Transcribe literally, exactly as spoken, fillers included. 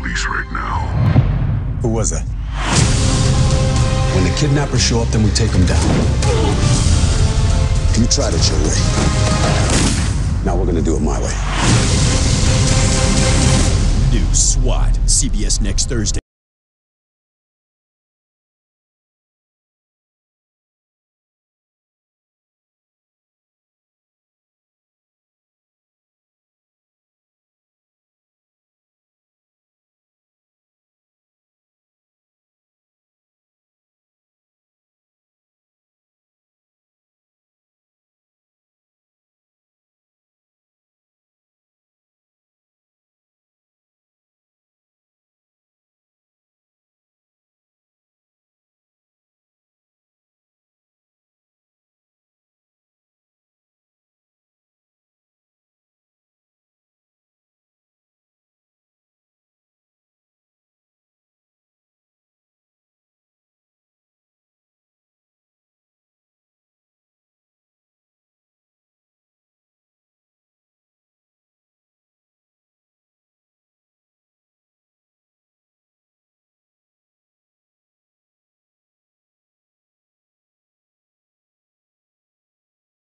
police right now. Who was that? When the kidnappers show up, then we take them down. You tried it your way. Now we're gonna do it my way. New SWAT, C B S next Thursday.